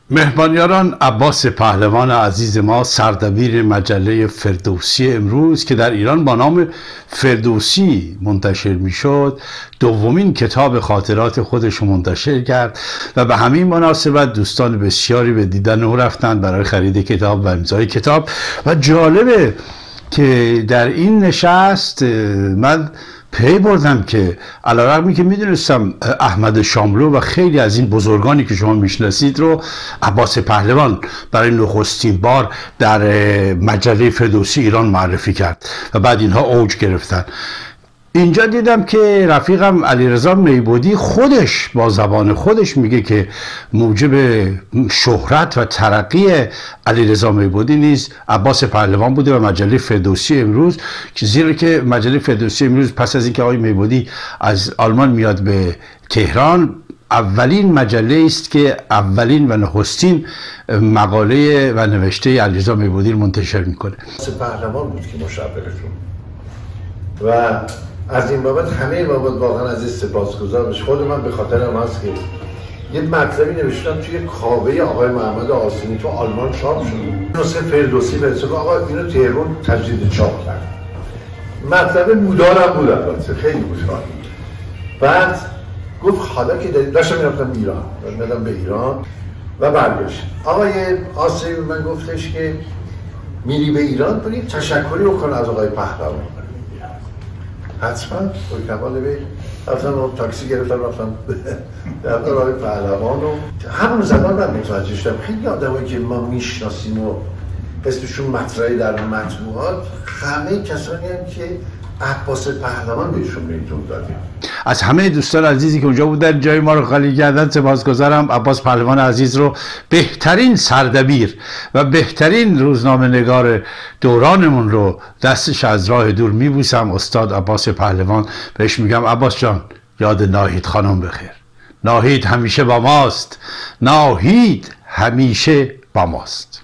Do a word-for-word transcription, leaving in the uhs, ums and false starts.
مهمانیاران، عباس پهلوان عزیز ما سردبیر مجله فردوسی امروز که در ایران با نام فردوسی منتشر میشد، دومین کتاب خاطرات خودش رو منتشر کرد و به همین مناسبت دوستان بسیاری به دیدن او رفتند برای خرید کتاب و امضای کتاب. و جالبه که در این نشست من پی بردم که علیرغمی که میدونستم احمد شاملو و خیلی از این بزرگانی که شما میشناسید رو عباس پهلوان برای نخستین بار در مجله فردوسی ایران معرفی کرد و بعد اینها اوج گرفتن، اینجا دیدم که رفیقم علیرضا میبودی خودش با زبان خودش میگه که موجب شهرت و ترقی علیرضا میبودی نیز عباس پهلوان بوده و مجله فردوسی امروز، که زیرا که مجله فردوسی امروز پس از اینکه آقای میبودی از آلمان میاد به تهران، اولین مجله است که اولین و نخستین مقاله و نوشته علیرضا میبودی رو منتشر میکنه. پهلوان بود که مشاورشون و از این بابت همه بابت واقعا از این سپاسگزار بشه. خود من به خاطر هم هست که یه مطلبی نوشتم توی کاوه آقای محمد آسینی تو آلمان چاپ شد، نسخه فردوسی برسه آقا اینو تهران تجدید چاپ کرد. مطلب مدارم بود، البته خیلی مدار. بعد گفت حالا که داشتم میرفتم ایران، داشتم به ایران و برگشت آقای آسینی من گفتش که میری به ایران کنی تشکری بکن از آقای پهلوان. حتما توی کمال بی رفتم تاکسی گرفتم رفتم دفتر آقای پهلوان و همون زمان من متوجه شدم خیلی آدمایی که ما میشناسیم و اسمشون مطرحی در مطبوعات همه کسانی هم که عباس پهلوان بهشون میتون دادیم. از همه دوستان عزیزی که اونجا بودن جای ما رو خالی کردن سپاسگزارم. عباس پهلوان عزیز رو بهترین سردبیر و بهترین روزنامه نگار دورانمون رو دستش از راه دور میبوسم. استاد عباس پهلوان بهش میگم عباس جان یاد ناهید خانم بخیر. ناهید همیشه با ماست، ناهید همیشه با ماست.